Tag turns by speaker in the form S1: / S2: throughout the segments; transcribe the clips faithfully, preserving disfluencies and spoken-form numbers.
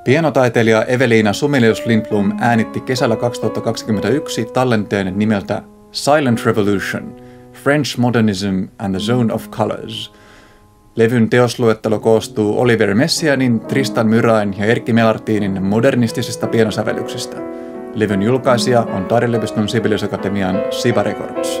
S1: Pianotaiteilija Evelina Sumelius-Lindblom äänitti kesällä kaksituhattakaksikymmentäyksi tallenteen nimeltä Silent Revolution, French Modernism and the Zone of Colors. Levyn teosluettelo koostuu Olivier Messianin, Tristan Murain ja Erkki Melartinin modernistisista pianosävellyksistä. Levyn julkaisija on taideyliopiston Sibelius Akatemian Siba Records.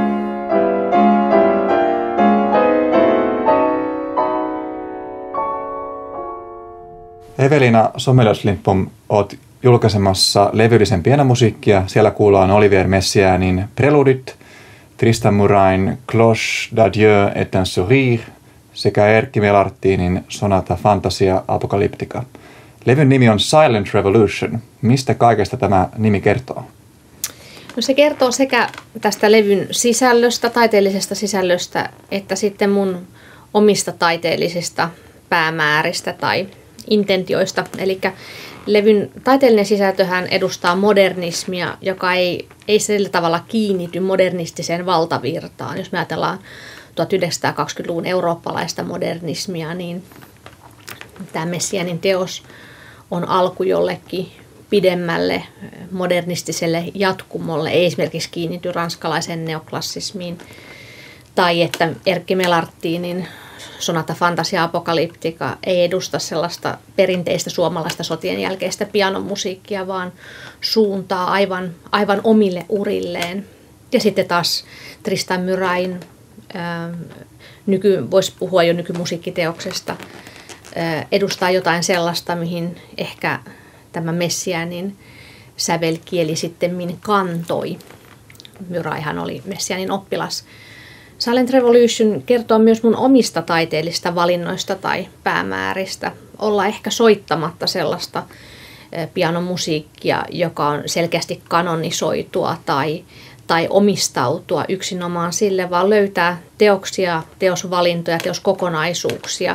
S1: Evelina Sumelius-Lindblom, olet julkaisemassa levyllisen pianomusiikkia. Siellä kuullaan Olivier Messianin Preludit, Tristan Murain Cloche d'Adieu et un sourire sekä Erkki Melartinin Sonata Fantasia Apocalyptica. Levyn nimi on Silent Revolution. Mistä kaikesta tämä nimi kertoo?
S2: No se kertoo sekä tästä levyn sisällöstä, taiteellisesta sisällöstä, että sitten mun omista taiteellisista päämääristä tai intentioista. Eli levyn taiteellinen sisältöhän edustaa modernismia, joka ei, ei sillä tavalla kiinnity modernistiseen valtavirtaan. Jos me ajatellaan tuhatyhdeksänsataakaksikymmentäluvun eurooppalaista modernismia, niin tämä Messianin teos on alku jollekin pidemmälle modernistiselle jatkumolle, ei esimerkiksi kiinnity ranskalaisen neoklassismiin, tai että Erkki Melartinin Sonata Fantasia Apocalyptica ei edusta sellaista perinteistä suomalaista sotien jälkeistä pianomusiikkia, vaan suuntaa aivan, aivan omille urilleen. Ja sitten taas Tristan Murain, ää, nyky, voisi puhua jo nykymusiikkiteoksesta, ää, edustaa jotain sellaista, mihin ehkä tämä Messianin sävelkieli sitten kantoi. Muraihan oli Messianin oppilas. Silent Revolution kertoo myös mun omista taiteellista valinnoista tai päämääristä. Olla ehkä soittamatta sellaista pianomusiikkia, joka on selkeästi kanonisoitua tai, tai omistautua yksinomaan sille, vaan löytää teoksia, teosvalintoja, teoskokonaisuuksia,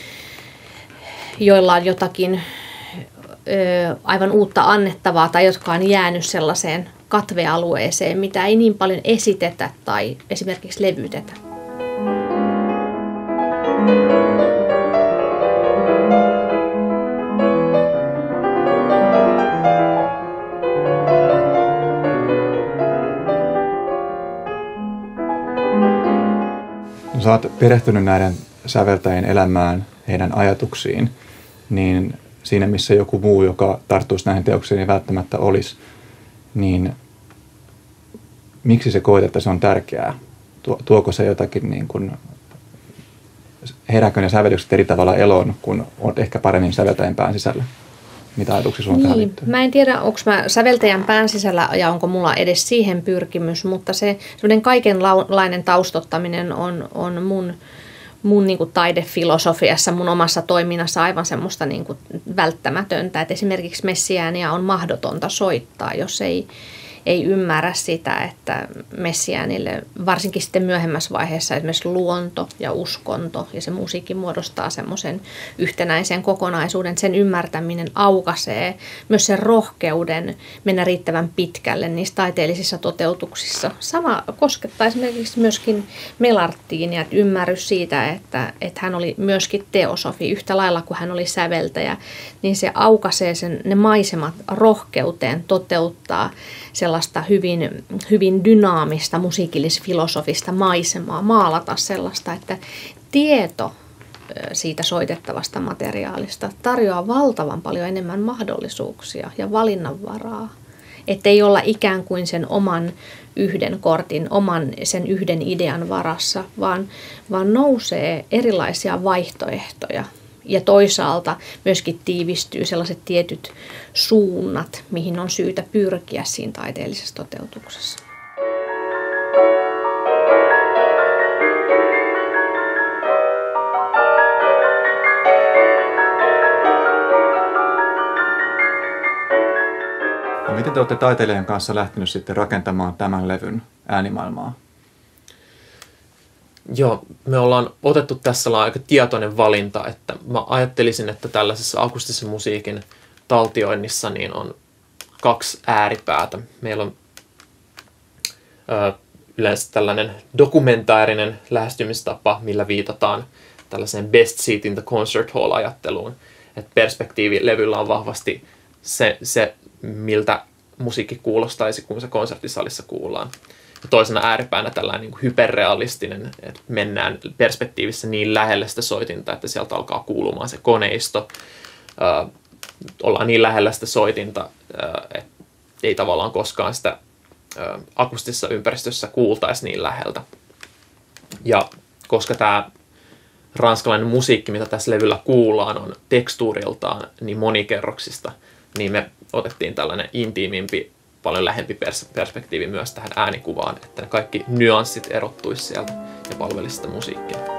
S2: joilla on jotakin ö, aivan uutta annettavaa tai jotka on jäänyt sellaiseen katvealueeseen, mitä ei niin paljon esitetä tai esimerkiksi levytetä.
S1: Sä oot perehtynyt näiden säveltäjien elämään, heidän ajatuksiin, niin siinä missä joku muu, joka tarttuisi näihin teoksiin, ei välttämättä olisi, niin miksi se koet, että se on tärkeää? Tuoko se jotakin, niin kuin, herääkö ne sävellykset eri tavalla eloon, kun olet ehkä paremmin säveltäjän pään sisällä? Mitä ajatuksia sulla on tähän liittyy?
S2: Mä en tiedä, onko mä säveltäjän pään sisällä ja onko mulla edes siihen pyrkimys, mutta se semmoinen kaikenlainen taustottaminen on, on mun, mun niin kuin taidefilosofiassa, mun omassa toiminnassa aivan semmoista niin kuin välttämätöntä. Et esimerkiksi Messiaania on mahdotonta soittaa, jos ei, ei ymmärrä sitä, että Messiaanille varsinkin sitten myöhemmässä vaiheessa esimerkiksi luonto ja uskonto ja se musiikki muodostaa semmoisen yhtenäisen kokonaisuuden. Sen ymmärtäminen aukaisee myös sen rohkeuden mennä riittävän pitkälle niissä taiteellisissa toteutuksissa. Sama koskettaa esimerkiksi myöskin Melartinia, että ymmärrys siitä, että, että hän oli myöskin teosofi yhtä lailla kuin hän oli säveltäjä, niin se aukaisee sen, ne maisemat rohkeuteen toteuttaa sellaista hyvin, hyvin dynaamista musiikillis-filosofista maisemaa, maalata sellaista, että tieto siitä soitettavasta materiaalista tarjoaa valtavan paljon enemmän mahdollisuuksia ja valinnanvaraa. Että ei olla ikään kuin sen oman yhden kortin, oman sen yhden idean varassa, vaan, vaan nousee erilaisia vaihtoehtoja. Ja toisaalta myöskin tiivistyy sellaiset tietyt suunnat, mihin on syytä pyrkiä siinä taiteellisessa toteutuksessa.
S1: No, miten te olette taiteilijan kanssa lähtenyt sitten rakentamaan tämän levyn äänimaailmaa?
S3: Joo, me ollaan otettu tässä aika tietoinen valinta, että mä ajattelisin, että tällaisessa akustisen musiikin taltioinnissa niin on kaksi ääripäätä. Meillä on ö, yleensä tällainen dokumentaarinen lähestymistapa, millä viitataan tällaiseen best seat in the concert hall -ajatteluun. että perspektiivi levyllä on vahvasti se, se, miltä musiikki kuulostaisi, kun se konserttisalissa kuullaan. Ja toisena ääripäänä tällainen niin kuin hyperrealistinen, että mennään perspektiivissä niin lähellä sitä soitinta, että sieltä alkaa kuulumaan se koneisto. Ö, ollaan niin lähellä sitä soitinta, että ei tavallaan koskaan sitä ö, akustisessa ympäristössä kuultaisi niin läheltä. Ja koska tämä ranskalainen musiikki, mitä tässä levyllä kuullaan, on tekstuuriltaan niin monikerroksista, niin me otettiin tällainen intiimimpi, paljon lähempi pers- perspektiivi myös tähän äänikuvaan, että ne kaikki nyanssit erottuisi sieltä ja palvelisi sitä musiikkia.